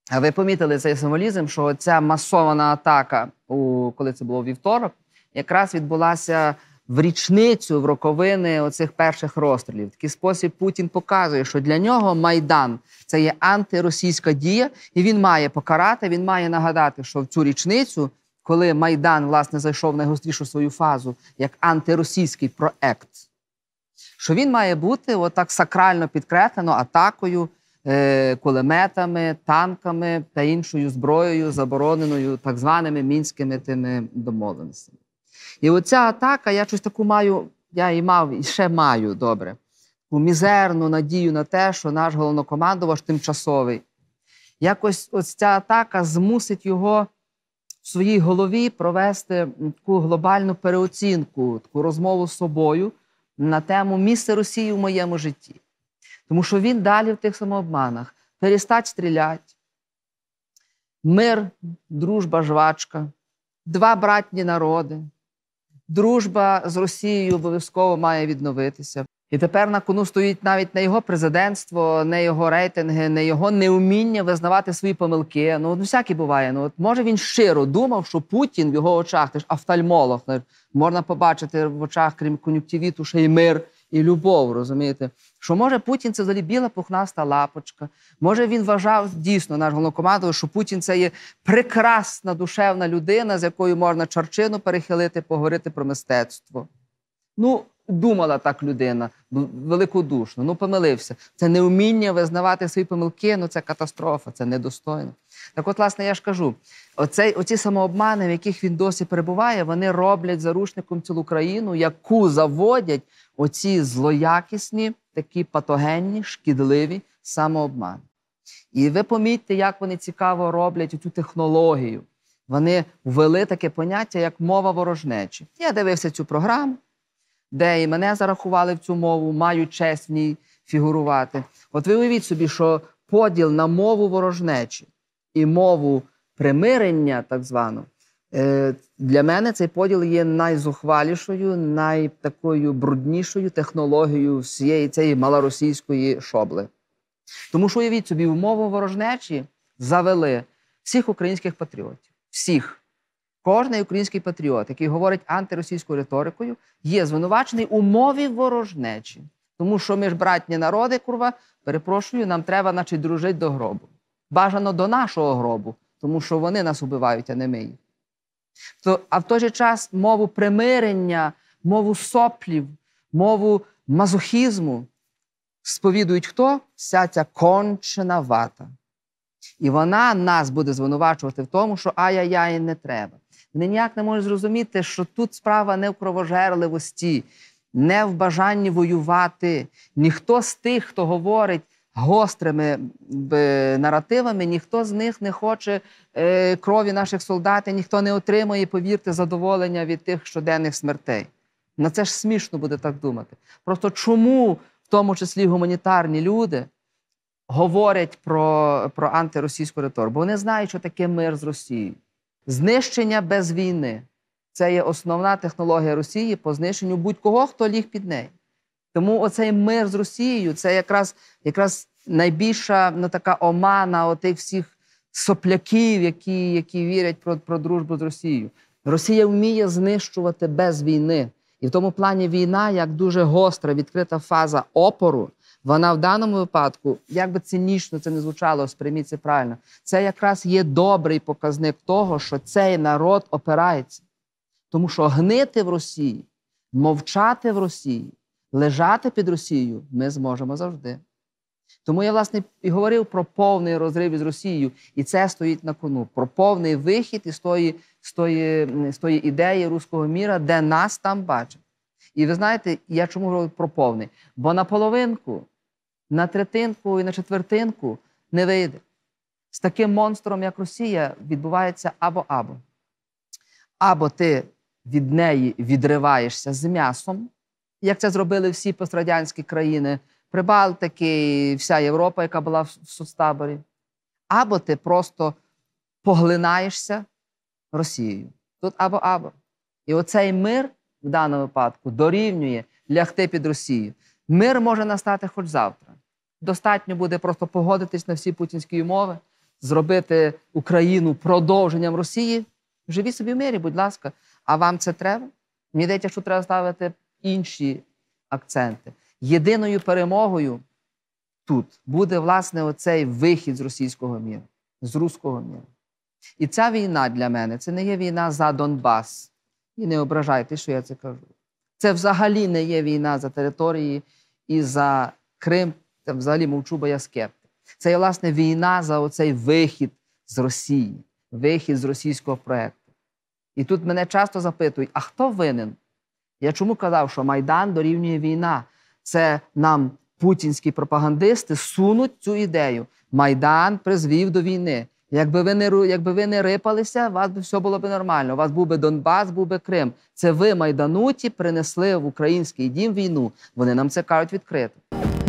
А ви помітили цей символізм, що ця масована атака, коли це було вівторок, якраз відбулася в річницю, в роковини оцих перших розстрілів. В такий спосіб Путін показує, що для нього Майдан – це є антиросійська дія, і він має покарати, він має нагадати, що в цю річницю, коли Майдан, власне, зайшов в найгострішу свою фазу, як антиросійський проект, що він має бути отак сакрально підкреслено атакою, кулеметами, танками та іншою зброєю, забороненою так званими мінськими тими домовленостями. І оця атака, я щось таку маю, я і мав, і ще маю, добре, таку мізерну надію на те, що наш головнокомандувач тимчасовий, якось ось ця атака змусить його в своїй голові провести таку глобальну переоцінку, таку розмову з собою на тему місце Росії в моєму житті. Тому що він далі в тих самообманах. Перестать стріляти, мир, дружба, жвачка, два братні народи, дружба з Росією обов'язково має відновитися. І тепер на кону стоїть навіть не його президентство, не його рейтинги, не його неуміння визнавати свої помилки. Ну, всяке буває. Ну, от, може, він щиро думав, що Путін в його очах, ти ж офтальмолог, можна побачити в очах, крім кон'юнктивіту, ще й мир, і любов, розумієте? Що, може, Путін – це взагалі біла пухнаста лапочка. Може, він вважав, дійсно, наш головнокомандувач, що Путін – це є прекрасна душевна людина, з якою можна чарчину перехилити, поговорити про мистецтво. Ну, думала так людина, великодушно, ну помилився. Це неуміння визнавати свої помилки, ну це катастрофа, це недостойно. Так от, власне, я ж кажу, оці самообмани, в яких він досі перебуває, вони роблять заручником цілу країну, яку заводять оці злоякісні, такі патогенні, шкідливі самообмани. І ви помітьте, як вони цікаво роблять цю технологію. Вони ввели таке поняття, як мова ворожнечі. Я дивився цю програму, де і мене зарахували в цю мову, маю честь в ній фігурувати. От ви уявіть собі, що поділ на мову ворожнечі і мову примирення, так звану, для мене цей поділ є найзухвалішою, найтакою бруднішою технологією всієї цієї малоросійської шобли. Тому що, уявіть собі, в мову ворожнечі завели всіх українських патріотів. Всіх. Кожний український патріот, який говорить антиросійською риторикою, є звинувачений у мові ворожнечі. Тому що ми ж братні народи, курва, перепрошую, нам треба, значить, дружити до гробу. Бажано до нашого гробу, тому що вони нас убивають, а не ми їх. А в той же час мову примирення, мову соплів, мову мазохізму сповідують хто? Вся ця кончена вата. І вона нас буде звинувачувати в тому, що ай-яй-яй, не треба. Вони ніяк не можуть зрозуміти, що тут справа не в кровожерливості, не в бажанні воювати. Ніхто з тих, хто говорить гострими наративами, ніхто з них не хоче крові наших солдатів, ніхто не отримує, повірте, задоволення від тих щоденних смертей. На це ж смішно буде так думати. Просто чому, в тому числі гуманітарні люди, говорять про антиросійську риторику? Бо вони знають, що таке мир з Росією. Знищення без війни – це є основна технологія Росії по знищенню будь-кого, хто ліг під неї. Тому оцей мир з Росією – це якраз найбільша така омана отих всіх сопляків, які вірять про дружбу з Росією. Росія вміє знищувати без війни. І в тому плані війна, як дуже гостра, відкрита фаза опору, вона в даному випадку, як би цинічно це не звучало, сприйміть це правильно, це якраз є добрий показник того, що цей народ опирається. Тому що гнити в Росії, мовчати в Росії, лежати під Росією ми зможемо завжди. Тому я, власне, і говорив про повний розрив із Росією, і це стоїть на кону. Про повний вихід із тої ідеї руського міра, де нас там бачать. І ви знаєте, я чому говорю про повний? Бо на половинку, на третинку і на четвертинку не вийде. З таким монстром, як Росія, відбувається або-або. Або ти від неї відриваєшся з м'ясом, як це зробили всі пострадянські країни, Прибалтики, вся Європа, яка була в соцтаборі. Або ти просто поглинаєшся Росією. Тут або-або. І оцей мир в даному випадку дорівнює лягти під Росію. Мир може настати хоч завтра. Достатньо буде просто погодитись на всі путінські умови, зробити Україну продовженням Росії, живіть собі в мирі, будь ласка. А вам це треба? Мені здається, що треба ставити інші акценти. Єдиною перемогою тут буде, власне, оцей вихід з російського міру, з руського міру. І ця війна для мене, це не є війна за Донбас. І не ображайте, що я це кажу. Це взагалі не є війна за території і за Крим. Це взагалі мовчу, бо я скептик. Це є, власне, війна за оцей вихід з Росії, вихід з російського проєкту. І тут мене часто запитують, а хто винен? Я чому казав, що Майдан дорівнює війна? Це нам путінські пропагандисти сунуть цю ідею. Майдан призвів до війни. Якби ви не рипалися, у вас би все було б нормально. У вас був би Донбас, був би Крим. Це ви, майдануті, принесли в український дім війну. Вони нам це кажуть відкрито.